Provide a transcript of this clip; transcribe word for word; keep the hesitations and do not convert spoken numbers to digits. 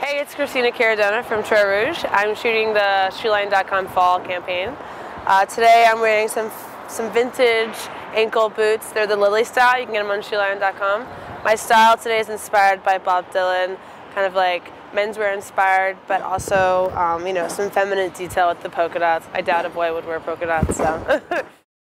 Hey, it's Christina Caradona from Troy Rouge. I'm shooting the Shoeline dot com fall campaign. Uh, today I'm wearing some some vintage ankle boots. They're the Lily style. You can get them on Shoeline dot com. My style today is inspired by Bob Dylan, kind of like menswear inspired, but also um, you know, some feminine detail with the polka dots. I doubt a boy would wear polka dots, so.